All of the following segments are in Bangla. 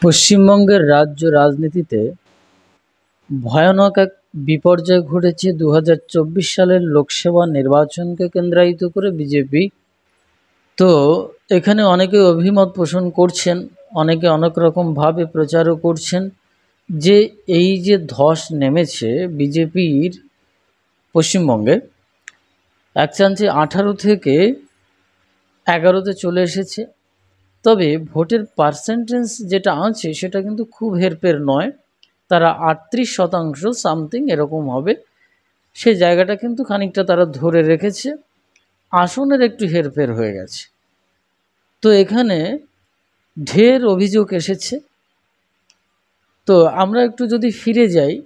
পশ্চিমবঙ্গের রাজ্য রাজনীতিতে ভয়ানক এক বিপর্যয় ঘটেছে 2024 সালের লোকসভা নির্বাচনকে কেন্দ্রায়িত করে বিজেপি। তো এখানে অনেকে অভিমত পোষণ করছেন, অনেকে অনেক রকমভাবে প্রচারও করছেন যে এই যে ধস নেমেছে বিজেপির পশ্চিমবঙ্গে, এক চান্সে 18 থেকে 11তে চলে এসেছে। তবে ভোটের পার্সেন্টেজ যেটা আছে সেটা কিন্তু খুব হেরফের নয়, তারা 38% সামথিং এরকম হবে, সে জায়গাটা কিন্তু খানিকটা তারা ধরে রেখেছে। আসনের একটু হেরফের হয়ে গেছে। তো এখানে ঢের অভিযোগ এসেছে। তো আমরা একটু যদি ফিরে যাই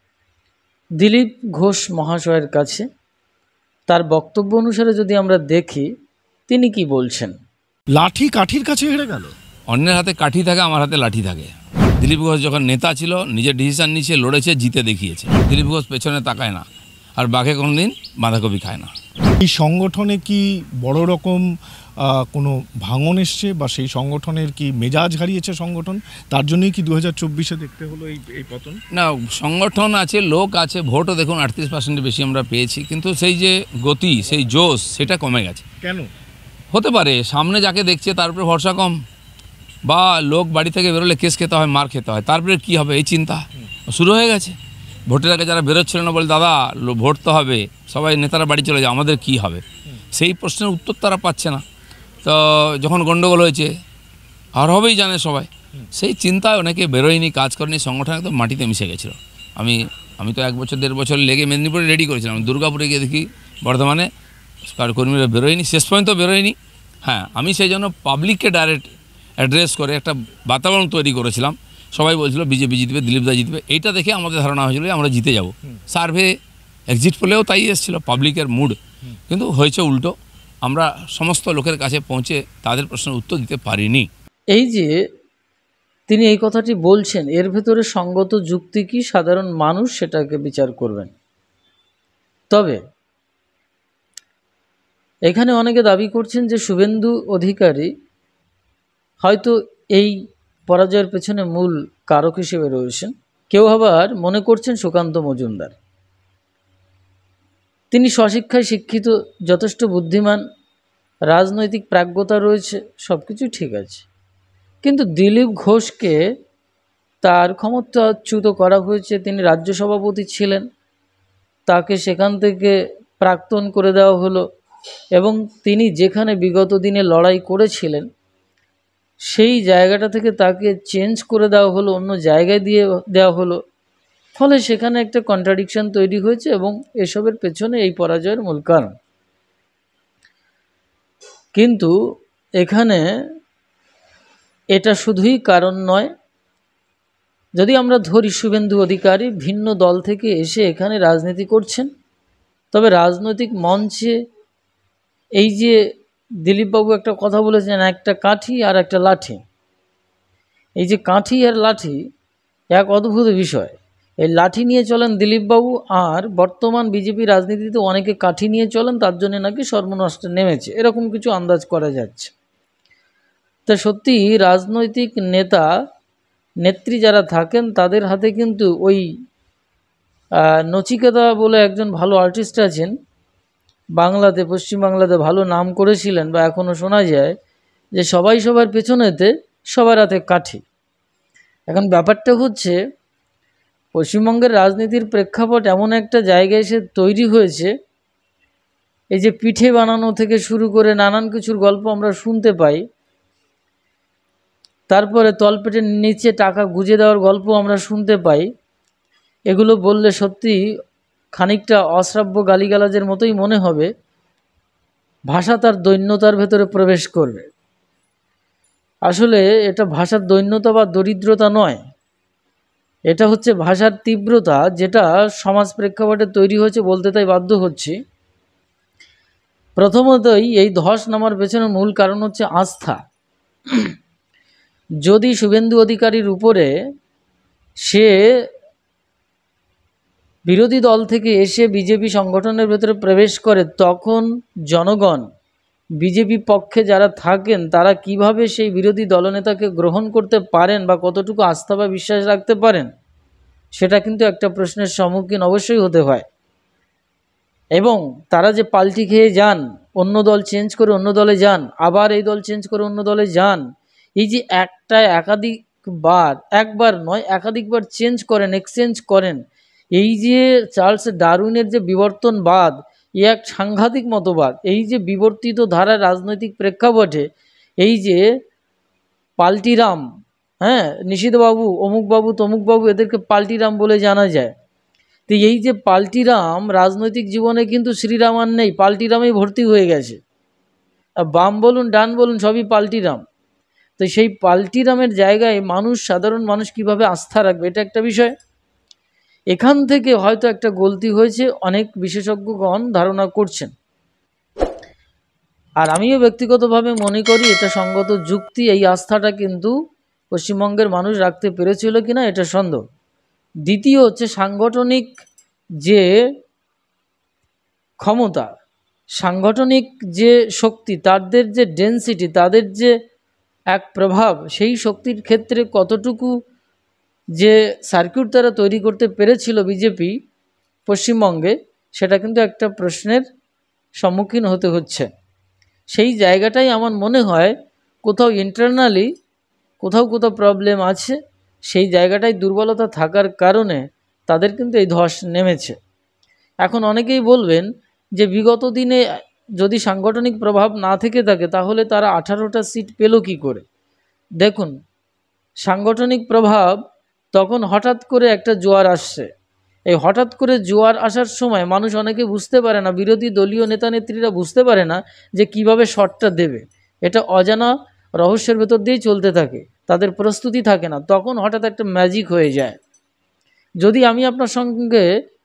দিলীপ ঘোষ মহাশয়ের কাছে, তার বক্তব্য অনুসারে যদি আমরা দেখি তিনি কি বলছেন। লাঠি কাঠির কাছে হেরে গেল। অন্যের হাতে কাঠি থাকে, আমার হাতে লাঠি থাকে। দিলীপ ঘোষ যখন নেতা ছিল নিজের ডিসিশন নিচ্ছে, লড়েছে, জিতে দেখিয়েছে। দিলীপ ঘোষ পেছনে তাকায় না, আর বাঘে কোনোদিন বাঁধাকপি খায় না। এই সংগঠনে কি বড় রকম কোনো ভাঙন এসছে, বা সেই সংগঠনের কি মেজাজ হারিয়েছে সংগঠন, তার জন্যই কি 2024-এ দেখতে হলো এই পতন? না, সংগঠন আছে, লোক আছে, ভোটও দেখুন 38% বেশি আমরা পেয়েছি, কিন্তু সেই যে গতি, সেই জোশ, সেটা কমে গেছে। কেন হতে পারে সামনে যাকে দেখছে তার উপরে ভরসা কম, বা লোক বাড়ি থেকে বেরোলে কেস খেতে হয়, মার খেতে হয়, তারপরে কি হবে এই চিন্তা শুরু হয়ে গেছে। ভোটের আগে যারা বেরোচ্ছিল না বলে দাদা ভোট তো হবে, সবাই নেতারা বাড়ি চলে যায়, আমাদের কি হবে, সেই প্রশ্নের উত্তর তারা পাচ্ছে না। তো যখন গণ্ডগোল হয়েছে, আর হবেই জানে সবাই, সেই চিন্তায় অনেকে বেরোয়নি, কাজ করেনি, সংগঠন একদম মাটিতে মিশে গেছিলো। আমি তো 1 বছর 1.5 বছর লেগে মেদিনীপুরে রেডি করেছিলাম, দুর্গাপুরে গিয়ে দেখি বর্ধমানে কর্মীরা বেরোয়নি, শেষ পর্যন্ত বেরোয়নি। হ্যাঁ, আমি সেই জন্য পাবলিককে ডাইরেক্ট অ্যাড্রেস করে একটা বাতাবরণ তৈরি করেছিলাম। সবাই বলছিল বিজেপি জিতবে, দিলীপদা জিতবে, এইটা দেখে আমাদের ধারণা হয়েছিল আমরা জিতে যাব। সার্ভে এক্সিট পোলেও তাই এসেছিলো, পাবলিকের মুড। কিন্তু হয়েছে উল্টো, আমরা সমস্ত লোকের কাছে পৌঁছে তাদের প্রশ্নের উত্তর দিতে পারিনি। এই যে তিনি এই কথাটি বলছেন, এর ভেতরে সঙ্গত যুক্তি কি সাধারণ মানুষ সেটাকে বিচার করবেন। তবে এখানে অনেকে দাবি করছেন যে শুভেন্দু অধিকারী হয়তো এই পরাজয়ের পেছনে মূল কারক হিসেবে রয়েছেন। কেউ আবার মনে করছেন সুকান্ত মজুমদার। তিনি স্বশিক্ষায় শিক্ষিত, যথেষ্ট বুদ্ধিমান, রাজনৈতিক প্রাজ্ঞতা রয়েছে, সব কিছু ঠিক আছে, কিন্তু দিলীপ ঘোষকে তার ক্ষমতাচ্যুত করা হয়েছে। তিনি রাজ্য সভাপতি ছিলেন, তাকে সেখান থেকে প্রাক্তন করে দেওয়া হলো, এবং তিনি যেখানে বিগত দিনে লড়াই করেছিলেন সেই জায়গাটা থেকে তাকে চেঞ্জ করে দেওয়া হলো, অন্য জায়গায় দিয়ে দেওয়া হলো। ফলে সেখানে একটা কন্ট্রাডিকশন তৈরি হয়েছে, এবং এসবের পেছনে এই পরাজয়ের মূল কারণ। কিন্তু এখানে এটা শুধুই কারণ নয়। যদি আমরা ধরি শুভেন্দু অধিকারী ভিন্ন দল থেকে এসে এখানে রাজনীতি করছেন, তবে রাজনৈতিক মঞ্চে এই যে দিলীপবাবু একটা কথা বলেছেন, একটা কাঠি আর একটা লাঠি, এই যে কাঠি আর লাঠি এক অদ্ভুত বিষয়। এই লাঠি নিয়ে চলেন দিলীপবাবু, আর বর্তমান বিজেপি রাজনীতিতে অনেকে কাঠি নিয়ে চলেন, তার জন্য নাকি সর্বনষ্টে নেমেছে, এরকম কিছু আন্দাজ করা যাচ্ছে। তা সত্যি রাজনৈতিক নেতা নেত্রী যারা থাকেন তাদের হাতে কিন্তু ওই নচিকেতা বলে একজন ভালো আর্টিস্ট আছেন, বাংলাতে, পশ্চিমবাংলাতে ভালো নাম করেছিলেন, বা এখনও শোনা যায় যে সবাই সবার পেছনেতে সবার হাতে কাঠি। এখন ব্যাপারটা হচ্ছে পশ্চিমবঙ্গের রাজনীতির প্রেক্ষাপট এমন একটা জায়গায় এসে তৈরি হয়েছে, এই যে পিঠে বানানো থেকে শুরু করে নানান কিছুর গল্প আমরা শুনতে পাই, তারপরে তলপেটের নিচে টাকা গুজে দেওয়ার গল্প আমরা শুনতে পাই। এগুলো বললে সত্যি খানিকটা অশ্রাব্য গালিগালাজের মতোই মনে হবে। ভাষা তার দৈন্যতার ভেতরে প্রবেশ করবে। আসলে এটা ভাষার দৈন্যতা বা দরিদ্রতা নয়, এটা হচ্ছে ভাষার তীব্রতা, যেটা সমাজ প্রেক্ষাপটে তৈরি হয়েছে, বলতে তাই বাধ্য হচ্ছি। প্রথমতই এই ধস নামার পেছনে মূল কারণ হচ্ছে আস্থা। যদি শুভেন্দু অধিকারীর উপরে সে বিরোধী দল থেকে এসে বিজেপি সংগঠনের ভেতরে প্রবেশ করে, তখন জনগণ বিজেপি পক্ষে যারা থাকেন তারা কিভাবে সেই বিরোধী দলনেতাকে গ্রহণ করতে পারেন বা কতটুকু আস্থা বা বিশ্বাস রাখতে পারেন, সেটা কিন্তু একটা প্রশ্নের সম্মুখীন অবশ্যই হতে হয়। এবং তারা যে পাল্টি খেয়ে যান, অন্য দল চেঞ্জ করে অন্য দলে যান, আবার এই দল চেঞ্জ করে অন্য দলে যান, এই যে একাধিকবার, একবার নয় একাধিকবার চেঞ্জ করেন, এক্সচেঞ্জ করেন, এই যে চার্লস ডারউইনের যে বিবর্তনবাদ, এ এক সাংঘাতিক মতবাদ। এই যে বিবর্তিত ধারার রাজনৈতিক প্রেক্ষাপটে এই যে পাল্টিরাম, হ্যাঁ, নিশীথবাবু, অমুকবাবু, তমুকবাবু, এদেরকে পাল্টিরাম বলে জানা যায়। তো এই যে পাল্টিরাম রাজনৈতিক জীবনে কিন্তু শ্রীরাম আর নেই, পাল্টিরামেই ভর্তি হয়ে গেছে। বাম বলুন ডান বলুন সবই পাল্টিরাম। তো সেই পাল্টিরামের জায়গায় মানুষ, সাধারণ মানুষ কিভাবে আস্থা রাখবে, এটা একটা বিষয়। এখান থেকে হয়তো একটা গলতি হয়েছে, অনেক বিশেষজ্ঞগণ ধারণা করছেন। আর আমিও ব্যক্তিগতভাবে মনে করি এটা সঙ্গত যুক্তি। এই আস্থাটা কিন্তু পশ্চিমবঙ্গের মানুষ রাখতে পেরেছিল কিনা এটা সন্দেহ। দ্বিতীয় হচ্ছে সাংগঠনিক যে ক্ষমতা, সাংগঠনিক যে শক্তি, তাদের যে ডেন্সিটি, তাদের যে এক প্রভাব, সেই শক্তির ক্ষেত্রে কতটুকু যে সার্কিট তারা তৈরি করতে পেরেছিল বিজেপি পশ্চিমবঙ্গে, সেটা কিন্তু একটা প্রশ্নের সম্মুখীন হতে হচ্ছে। সেই জায়গাটাই আমার মনে হয় কোথাও ইন্টারনালি কোথাও প্রবলেম আছে, সেই জায়গাটায় দুর্বলতা থাকার কারণে তাদের কিন্তু এই ধস নেমেছে। এখন অনেকেই বলবেন যে বিগত দিনে যদি সাংগঠনিক প্রভাব না থেকে থাকে তাহলে তারা 18টা সিট পেল কি করে। দেখুন, সাংগঠনিক প্রভাব তখন হঠাৎ করে একটা জোয়ার আসছে। এই হঠাৎ করে জোয়ার আসার সময় মানুষ অনেকে বুঝতে পারে না, বিরোধী দলীয় নেতা নেত্রীরা বুঝতে পারে না যে কিভাবে শটটা দেবে। এটা অজানা রহস্যের ভেতর দিয়েই চলতে থাকে, তাদের প্রস্তুতি থাকে না, তখন হঠাৎ একটা ম্যাজিক হয়ে যায়। যদি আমি আপনার সঙ্গে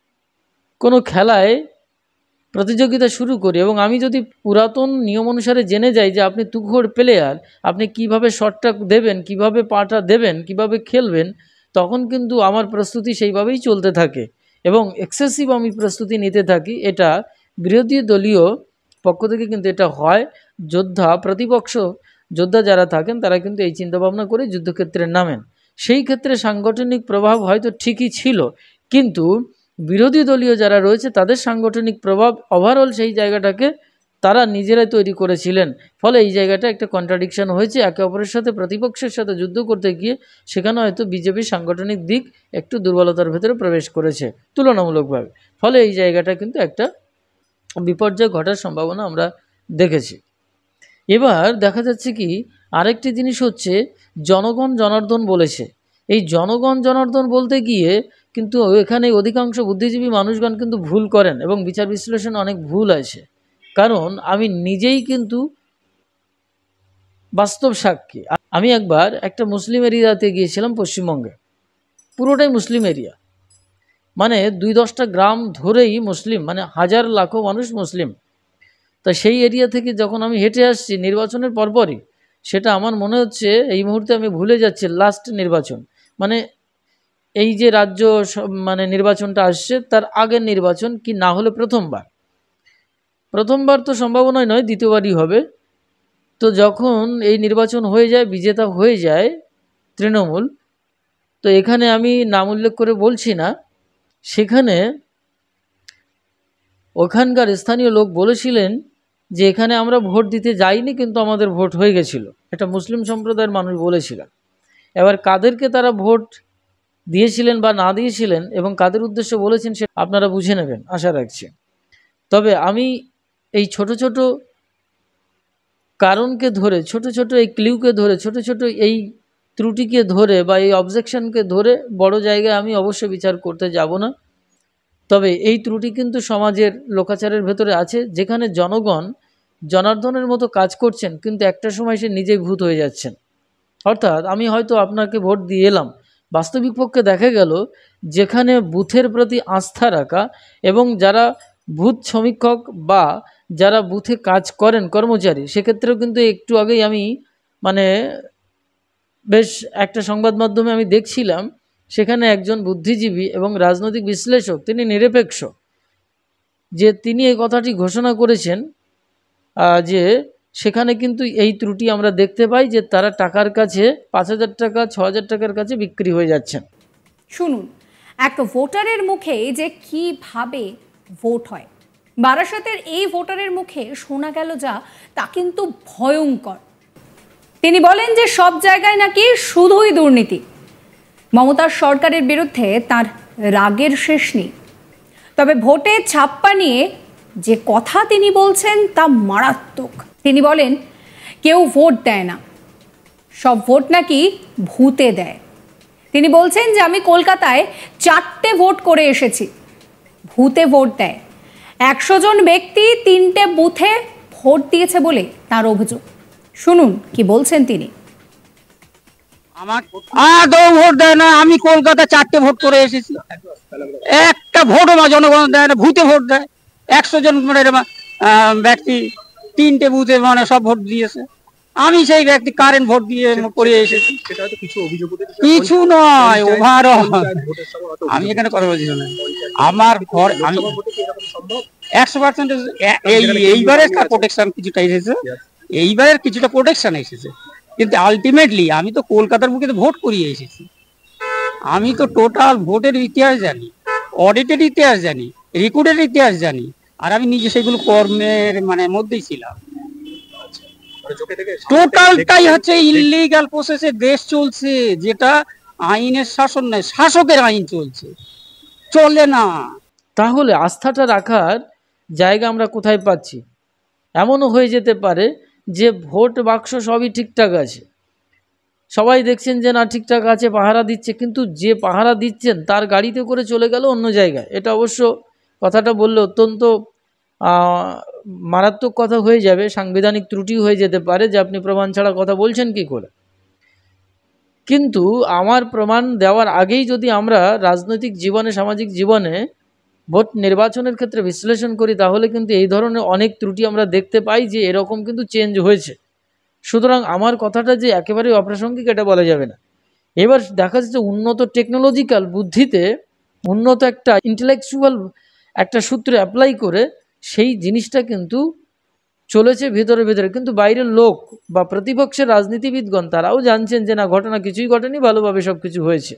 কোনো খেলায় প্রতিযোগিতা শুরু করি এবং আমি যদি পুরাতন নিয়ম অনুসারে জেনে যাই যে আপনি তুখোড় প্লেয়ার, আপনি কিভাবে শটটা দেবেন, কিভাবে পাটা দেবেন, কিভাবে খেলবেন, তখন কিন্তু আমার প্রস্তুতি সেইভাবেই চলতে থাকে এবং এক্সেসিভ আমি প্রস্তুতি নিতে থাকি। এটা বিরোধী দলীয় পক্ষ থেকে কিন্তু এটা হয়। যোদ্ধা, প্রতিপক্ষ যোদ্ধা যারা থাকেন তারা কিন্তু এই চিন্তাভাবনা করে যুদ্ধক্ষেত্রে নামেন। সেই ক্ষেত্রে সাংগঠনিক প্রভাব হয়তো ঠিকই ছিল, কিন্তু বিরোধী দলীয় যারা রয়েছে তাদের সাংগঠনিক প্রভাব ওভারঅল সেই জায়গাটাকে তারা নিজেরাই তৈরি করেছিলেন। ফলে এই জায়গাটা একটা কন্ট্রাডিকশন হয়েছে, একে অপরের সাথে, প্রতিপক্ষের সাথে যুদ্ধ করতে গিয়ে সেখানে হয়তো বিজেপির সাংগঠনিক দিক একটু দুর্বলতার ভেতরে প্রবেশ করেছে তুলনামূলকভাবে। ফলে এই জায়গাটা কিন্তু একটা বিপর্যয় ঘটার সম্ভাবনা আমরা দেখেছি। এবার দেখা যাচ্ছে কি, আরেকটি জিনিস হচ্ছে জনগণ জনার্দন বলেছে। এই জনগণ জনার্দন বলতে গিয়ে কিন্তু এখানে অধিকাংশ বুদ্ধিজীবী মানুষগণ কিন্তু ভুল করেন এবং বিচার বিশ্লেষণ অনেক ভুল আছে। কারণ আমি নিজেই কিন্তু বাস্তব সাক্ষী। আমি একবার একটা মুসলিম এরিয়াতে গিয়েছিলাম পশ্চিমবঙ্গে, পুরোটাই মুসলিম এরিয়া, মানে 2-10টা গ্রাম ধরেই মুসলিম, মানে হাজার লাখো মানুষ মুসলিম। তা সেই এরিয়া থেকে যখন আমি হেঁটে আসছি নির্বাচনের পরপরই, সেটা আমার মনে হচ্ছে এই মুহূর্তে আমি ভুলে যাচ্ছি লাস্ট নির্বাচন, মানে এই যে রাজ্য মানে নির্বাচনটা আসছে তার আগের নির্বাচন, কি না হলে প্রথমবার তো সম্ভাবনাই নয়, দ্বিতীয়বারই হবে। তো যখন এই নির্বাচন হয়ে যায়, বিজেতা হয়ে যায় তৃণমূল, তো এখানে আমি নাম উল্লেখ করে বলছি না, সেখানে ওখানকার স্থানীয় লোক বলেছিলেন যে এখানে আমরা ভোট দিতে যাইনি কিন্তু আমাদের ভোট হয়ে গেছিল। এটা মুসলিম সম্প্রদায়ের মানুষ বলেছিলেন। এবার কাদেরকে তারা ভোট দিয়েছিলেন বা না দিয়েছিলেন এবং কাদের উদ্দেশ্যে বলেছেন সে আপনারা বুঝে নেবেন আশা রাখছি। তবে আমি এই ছোট ছোট কারণকে ধরে, ছোট ছোট এই ক্লিউকে ধরে, ছোট ছোট এই ত্রুটিকে ধরে বা এই অবজেকশনকে ধরে বড় জায়গায় আমি অবশ্যই বিচার করতে যাব না। তবে এই ত্রুটি কিন্তু সমাজের লোকাচারের ভেতরে আছে, যেখানে জনগণ জনার্দনের মতো কাজ করছেন কিন্তু একটা সময় সে নিজেই ভূত হয়ে যাচ্ছেন। অর্থাৎ আমি হয়তো আপনাকে ভোট দিয়ে এলাম, বাস্তবিক পক্ষে দেখা গেল যেখানে বুথের প্রতি আস্থা রাখা এবং যারা বুথ সমীক্ষক বা যারা বুথে কাজ করেন কর্মচারী, সেক্ষেত্রেও কিন্তু একটু আগেই আমি মানে বেশ একটা সংবাদ মাধ্যমে আমি দেখছিলাম, সেখানে একজন বুদ্ধিজীবী এবং রাজনৈতিক বিশ্লেষক, তিনি নিরপেক্ষ, যে তিনি এই কথাটি ঘোষণা করেছেন যে সেখানে কিন্তু এই ত্রুটি আমরা দেখতে পাই যে তারা টাকার কাছে 5,000 টাকা 6,000 টাকার কাছে বিক্রি হয়ে যাচ্ছেন। শুনুন এক ভোটারের মুখে যে কিভাবে ভোট হয়। বারাসাতের এই ভোটারের মুখে শোনা গেল যা তা কিন্তু ভয়ঙ্কর। তিনি বলেন যে সব জায়গায় নাকি শুধুই দুর্নীতি। মমতার সরকারের বিরুদ্ধে তার রাগের শেষ নেই। তবে ভোটে ছাপ্পা নিয়ে যে কথা তিনি বলছেন তা মারাত্মক। তিনি বলেন কেউ ভোট দেয় না, সব ভোট নাকি ভূতে দেয়। তিনি বলছেন যে আমি কলকাতায় 4টে ভোট করে এসেছি, ভূতে ভোট দেয়। 100 জন ব্যক্তি 3টে বুথে ভোট দিয়েছে বলে তার অভিযোগ। শুনুন কি বলছেন তিনি। আমার আদৌ ভোট দেয় না। আমি কলকাতা 4টে ভোট করে এসেছি, একটা ভোটও জনগণ দেয় না, ভূতে ভোট দেয়। 100 জন ব্যক্তি 3টে বুথে সব ভোট দিয়েছে। আমি সেই ব্যক্তি কারেন্ট ভোট দিয়ে করে এসেছি। কিছু নয়, ওভারঅল আমি এখানে কথা বলছি না। আমার ঘর আমি 100% এইবারের প্রোটেকশন কিছুটা এসেছে, এইবারের কিছুটা প্রোটেকশন এসেছে, কিন্তু আলটিমেটলি আমি তো কলকাতার বুকে ভোট করিয়ে এসেছি। আমি তো টোটাল ভোটের ইতিহাস জানি, অডিটের ইতিহাস জানি, রেকর্ডের ইতিহাস জানি, আর আমি নিজে সেগুলো কর্মের মধ্যেই ছিলাম। টোটালটাই হচ্ছে ইলিগাল প্রসেসে দেশ চলছে, যেটা আইনের শাসন নয়, শাসকের আইন চলছে, চলে না। তাহলে আস্থাটা রাখার জায়গা আমরা কোথায় পাচ্ছি? এমনও হয়ে যেতে পারে যে ভোট বাক্স সবই ঠিকঠাক আছে, সবাই দেখছেন যে না ঠিকঠাক আছে, পাহারা দিচ্ছে, কিন্তু যে পাহারা দিচ্ছেন তার গাড়িতে করে চলে গেল অন্য জায়গায়। এটা অবশ্য কথাটা বললে অত্যন্ত মারাত্মক কথা হয়ে যাবে, সাংবিধানিক ত্রুটি হয়ে যেতে পারে যে আপনি প্রমাণ ছাড়া কথা বলছেন কি করে। কিন্তু আমার প্রমাণ দেওয়ার আগেই যদি আমরা রাজনৈতিক জীবনে, সামাজিক জীবনে ভোট নির্বাচনের ক্ষেত্রে বিশ্লেষণ করি, তাহলে কিন্তু এই ধরনের অনেক ত্রুটি আমরা দেখতে পাই যে এরকম কিন্তু চেঞ্জ হয়েছে। সুতরাং আমার কথাটা যে একেবারে অপ্রাসঙ্গিক এটা বলা যাবে না। এবার দেখা যাচ্ছে উন্নত টেকনোলজিক্যাল বুদ্ধিতে, উন্নত একটা ইন্টেলেকচুয়াল একটা সূত্রে অ্যাপ্লাই করে সেই জিনিসটা কিন্তু চলেছে ভেতরে ভেতরে, কিন্তু বাইরের লোক বা প্রতিপক্ষের রাজনীতিবিদগণ তারাও জানছেন যে না ঘটনা কিছুই ঘটেনি, ভালোভাবে সব কিছু হয়েছে।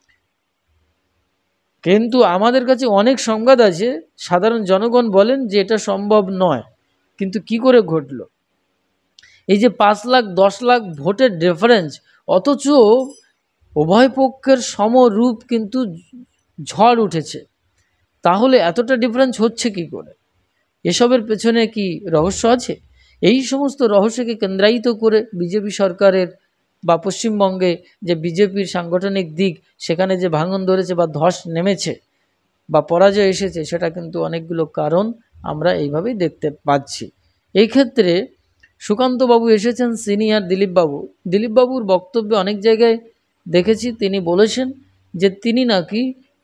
কিন্তু আমাদের কাছে অনেক সংবাদ আছে, সাধারণ জনগণ বলেন যে এটা সম্ভব নয়। কিন্তু কি করে ঘটলো? এই যে 5 লাখ 10 লাখ ভোটের ডিফারেন্স, অথচ উভয় পক্ষের সমরূপ কিন্তু ঝড় উঠেছে, তাহলে এতটা ডিফারেন্স হচ্ছে কি করে? এসবের পেছনে কি রহস্য আছে? এই সমস্ত রহস্যকে কেন্দ্রায়িত করে বিজেপি সরকারের বা পশ্চিমবঙ্গে যে বিজেপির সাংগঠনিক দিক, সেখানে যে ভাঙন ধরেছে বা ধস নেমেছে বা পরাজয় এসেছে, সেটা কিন্তু অনেকগুলো কারণ আমরা এইভাবেই দেখতে পাচ্ছি। এই ক্ষেত্রে সুকান্তবাবু এসেছেন, সিনিয়র দিলীপবাবুর বক্তব্যে অনেক জায়গায় দেখেছি তিনি বলেছেন যে তিনি নাকি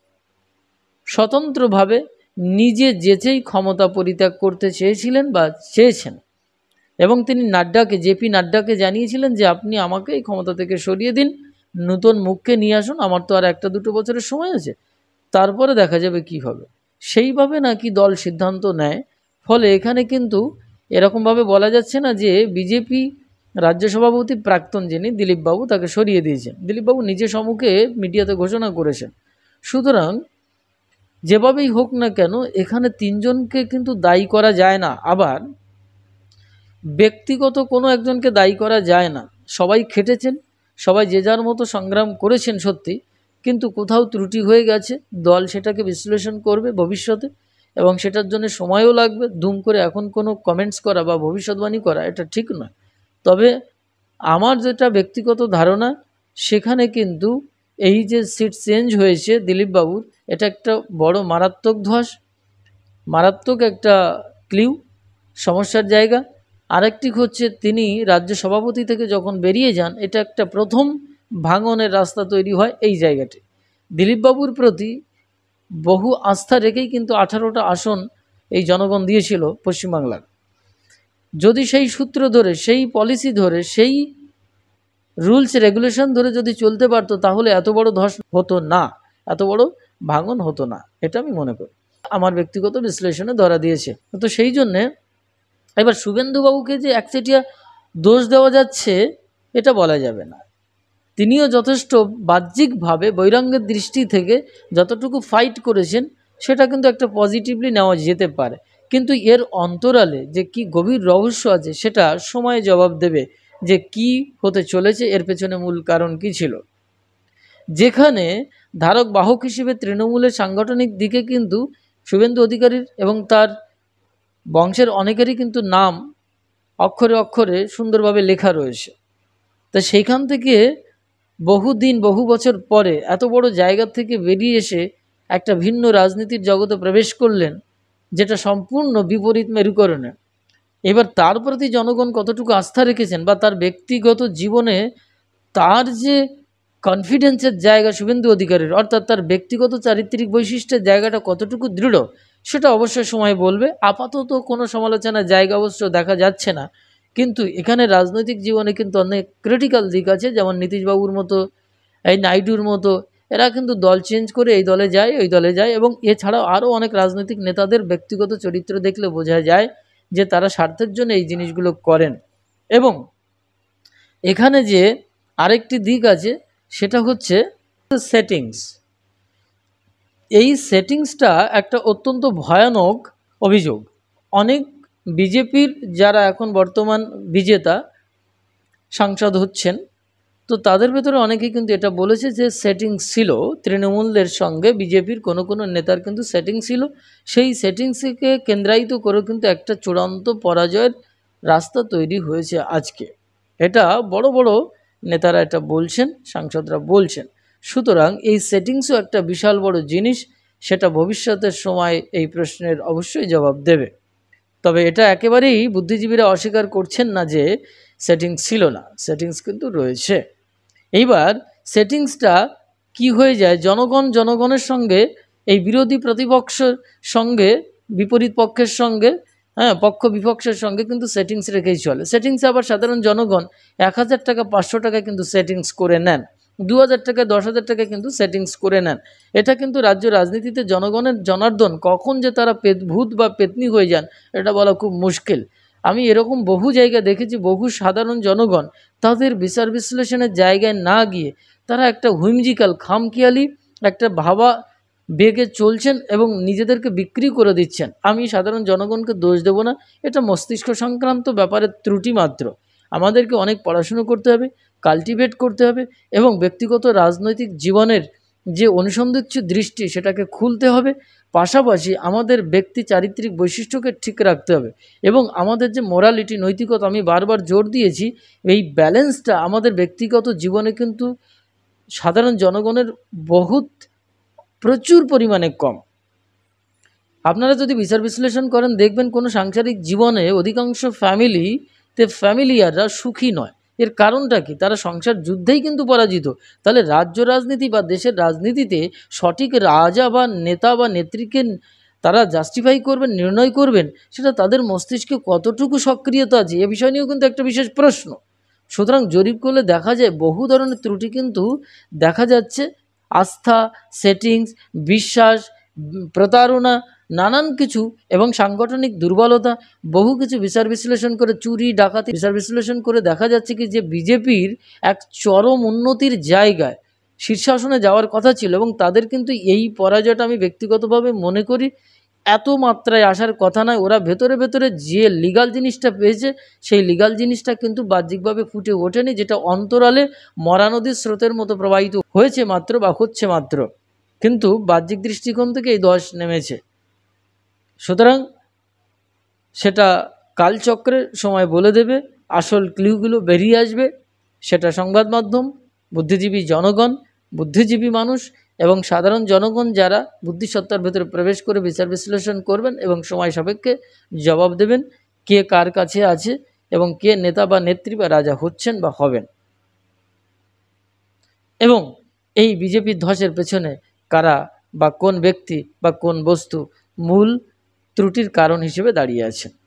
স্বতন্ত্রভাবে নিজে যেচেই ক্ষমতা পরিত্যাগ করতে চেয়েছিলেন বা চেয়েছেন, এবং তিনি জেপি নাড্ডাকে জানিয়েছিলেন যে আপনি আমাকে এই ক্ষমতা থেকে সরিয়ে দিন, নতুন মুখকে নিয়ে আসুন, আমার তো আর 1-2 বছরের সময় আছে, তারপরে দেখা যাবে কি হবে। সেইভাবে নাকি দল সিদ্ধান্ত নেয়। ফলে এখানে কিন্তু এরকমভাবে বলা যাচ্ছে না যে বিজেপি রাজ্য সভাপতি প্রাক্তন যিনি দিলীপবাবু, তাকে সরিয়ে দিয়েছেন। দিলীপবাবু নিজে সম্মুখে মিডিয়াতে ঘোষণা করেছেন। সুতরাং যেভাবেই হোক না কেন এখানে 3 জনকে কিন্তু দায়ী করা যায় না, আবার ব্যক্তিগত কোনো একজনকে দায়ী করা যায় না। সবাই খেটেছেন, সবাই যে যার মতো সংগ্রাম করেছেন সত্যি, কিন্তু কোথাও ত্রুটি হয়ে গেছে। দল সেটাকে বিশ্লেষণ করবে ভবিষ্যতে, এবং সেটার জন্য সময়ও লাগবে। দুম করে এখন কোনো কমেন্টস করা বা ভবিষ্যৎবাণী করা এটা ঠিক নয়। তবে আমার যেটা ব্যক্তিগত ধারণা, সেখানে কিন্তু এই যে সিট চেঞ্জ হয়েছে দিলীপবাবুর, এটা একটা বড় মারাত্মক ধস, মারাত্মক একটা ক্লিউ, সমস্যার জায়গা। আরেকটি হচ্ছে তিনি রাজ্য সভাপতি থেকে যখন বেরিয়ে যান, এটা একটা প্রথম ভাঙনের রাস্তা তৈরি হয় এই জায়গাটি। দিলীপবাবুর প্রতি বহু আস্থা রেখেই কিন্তু 18টা আসন এই জনগণ দিয়েছিল পশ্চিমবাংলার। যদি সেই সূত্র ধরে, সেই পলিসি ধরে, সেই রুলস রেগুলেশন ধরে যদি চলতে পারতো, তাহলে এত বড় ধস হতো না, এত বড় ভাঙন হতো না, এটা আমি মনে করি। আমার ব্যক্তিগত বিশ্লেষণে ধরা দিয়েছে। তো সেই জন্যে এবার শুভেন্দুবাবুকে যে একচেটিয়া দোষ দেওয়া যাচ্ছে এটা বলা যাবে না। তিনিও যথেষ্ট বাহ্যিকভাবে বৈরাগ্যের দৃষ্টি থেকে যতটুকু ফাইট করেছেন সেটা কিন্তু একটা পজিটিভলি নেওয়া যেতে পারে, কিন্তু এর অন্তরালে যে কি গভীর রহস্য আছে সেটা সময় জবাব দেবে যে কি হতে চলেছে, এর পেছনে মূল কারণ কি ছিল। যেখানে ধারক বাহক হিসেবে তৃণমূলের সাংগঠনিক দিকে কিন্তু শুভেন্দু অধিকারীর এবং তার বংশের অনেকেরই কিন্তু নাম অক্ষরে অক্ষরে সুন্দরভাবে লেখা রয়েছে, তা সেইখান থেকে বহুদিন বহু বছর পরে এত বড় জায়গা থেকে বেরিয়ে এসে একটা ভিন্ন রাজনীতির জগতে প্রবেশ করলেন, যেটা সম্পূর্ণ বিপরীত মেরুকরণে। এবার তার প্রতি জনগণ কতটুকু আস্থা রেখেছেন বা তার ব্যক্তিগত জীবনে তার যে কনফিডেন্সের জায়গা শুভেন্দু অধিকারীর, অর্থাৎ তার ব্যক্তিগত চারিত্রিক বৈশিষ্ট্যের জায়গাটা কতটুকু দৃঢ় সেটা অবশ্যই সময় বলবে। আপাতত কোনো সমালোচনার জায়গা অবশ্য দেখা যাচ্ছে না, কিন্তু এখানে রাজনৈতিক জীবনে কিন্তু অনেক ক্রিটিক্যাল দিক আছে, যেমন নীতিশবাবুর মতো, এই নাইডুর মতো, এরা কিন্তু দল চেঞ্জ করে এই দলে যায় ওই দলে যায়, এবং এছাড়াও আরও অনেক রাজনৈতিক নেতাদের ব্যক্তিগত চরিত্র দেখলে বোঝা যায় যে তারা স্বার্থের জন্য এই জিনিসগুলো করেন। এবং এখানে যে আরেকটি দিক আছে সেটা হচ্ছে সেটিংস। এই সেটিংসটা একটা অত্যন্ত ভয়ানক অভিযোগ। অনেক বিজেপির যারা এখন বর্তমান বিজেতা সাংসদ হচ্ছেন, তো তাদের ভেতরে অনেকেই কিন্তু এটা বলেছে যে সেটিংস ছিল তৃণমূলের সঙ্গে বিজেপির কোনো কোনো নেতার কিন্তু সেটিং ছিল, সেই সেটিংসকে কেন্দ্রায়িত করে কিন্তু একটা চূড়ান্ত পরাজয়ের রাস্তা তৈরি হয়েছে আজকে। এটা বড় বড় নেতারা এটা বলছেন, সাংসদরা বলছেন। সুতরাং এই সেটিংসও একটা বিশাল বড় জিনিস, সেটা ভবিষ্যতের সময় এই প্রশ্নের অবশ্যই জবাব দেবে। তবে এটা একেবারেই বুদ্ধিজীবীরা অস্বীকার করছেন না যে সেটিংস ছিল না, সেটিংস কিন্তু রয়েছে। এইবার সেটিংসটা কি হয়ে যায়, জনগণের সঙ্গে এই বিরোধী প্রতিপক্ষের সঙ্গে, বিপরীত পক্ষের সঙ্গে, পক্ষ বিপক্ষের সঙ্গে কিন্তু সেটিংস রেখেই চলে। সেটিংস আবার সাধারণ জনগণ 1000 টাকা 500 টাকা কিন্তু সেটিংস করে নেন, 2000 টাকা 10,000 টাকা কিন্তু সেটিংস করে নেন। এটা কিন্তু রাজ্য রাজনীতিতে জনগণের জনার্দন কখন যে তারা ভূত বা পেতনি হয়ে যান এটা বলা খুব মুশকিল। আমি এরকম বহু জায়গা দেখেছি, বহু সাধারণ জনগণ তাদের বিচার বিশ্লেষণের জায়গায় না গিয়ে তারা একটা হুইমজিক্যাল খামখেয়ালি একটা ভাবা বেগে চলছেন এবং নিজেদেরকে বিক্রি করে দিচ্ছেন। আমি সাধারণ জনগণকে দোষ দেব না, এটা মস্তিষ্ক সংক্রান্ত ব্যাপারের ত্রুটি মাত্র। আমাদেরকে অনেক পড়াশুনো করতে হবে, কাল্টিভেট করতে হবে, এবং ব্যক্তিগত রাজনৈতিক জীবনের যে অনুসন্ধিৎসু দৃষ্টি সেটাকে খুলতে হবে। পাশাপাশি আমাদের ব্যক্তি চারিত্রিক বৈশিষ্ট্যকে ঠিক রাখতে হবে, এবং আমাদের যে মোরালিটি, নৈতিকতা, আমি বারবার জোর দিয়েছি, এই ব্যালেন্সটা আমাদের ব্যক্তিগত জীবনে কিন্তু সাধারণ জনগণের প্রচুর পরিমাণে কম। আপনারা যদি বিচার বিশ্লেষণ করেন দেখবেন কোনো সাংসারিক জীবনে অধিকাংশ ফ্যামিলিয়াররা সুখী নয়। এর কারণটা কি? তারা সংসার যুদ্ধেই কিন্তু পরাজিত। তাহলে রাজ্য রাজনীতি বা দেশের রাজনীতিতে সঠিক রাজা বা নেতা বা নেত্রীকে তারা জাস্টিফাই করবেন, নির্ণয় করবেন, সেটা তাদের মস্তিষ্কে কতটুকু সক্রিয়তা আছে এ বিষয় নিয়েও কিন্তু একটা বিশেষ প্রশ্ন। সুতরাং জরিপ করলে দেখা যায় বহু ধরনের ত্রুটি কিন্তু দেখা যাচ্ছে। আস্থা, সেটিংস, বিশ্বাস, প্রতারণা, নানান কিছু, এবং সাংগঠনিক দুর্বলতা, বহু কিছু বিচার বিশ্লেষণ করে, চুরি ডাকাতি বিচার বিশ্লেষণ করে দেখা যাচ্ছে কি যে বিজেপির এক চরম উন্নতির জায়গায় শীর্ষাসনে যাওয়ার কথা ছিল, এবং তাদের কিন্তু এই পরাজয়টা আমি ব্যক্তিগতভাবে মনে করি এত মাত্রায় আসার কথা নয়। ওরা ভেতরে ভেতরে যে লিগাল জিনিসটা পেয়েছে সেই লিগাল জিনিসটা কিন্তু বাহ্যিকভাবে ফুটে ওঠেনি, যেটা অন্তরালে মরা নদীর স্রোতের মতো প্রবাহিত হয়েছে মাত্র বা হচ্ছে মাত্র, কিন্তু বাহ্যিক দৃষ্টিকোণ থেকে এই ধস নেমেছে। সুতরাং সেটা কালচক্রের সময় বলে দেবে, আসল ক্লিউগুলো বেরিয়ে আসবে। সেটা সংবাদ মাধ্যম, বুদ্ধিজীবী জনগণ, বুদ্ধিজীবী মানুষ এবং সাধারণ জনগণ যারা বুদ্ধিসত্তার ভেতরে প্রবেশ করে বিচার বিশ্লেষণ করবেন এবং সময় সাপেক্ষে জবাব দেবেন কে কার কাছে আছে এবং কে নেতা বা নেত্রী বা রাজা হচ্ছেন বা হবেন, এবং এই বিজেপির ধসের পেছনে কারা বা কোন ব্যক্তি বা কোন বস্তু মূল ত্রুটির কারণ হিসেবে দাঁড়িয়ে আছে।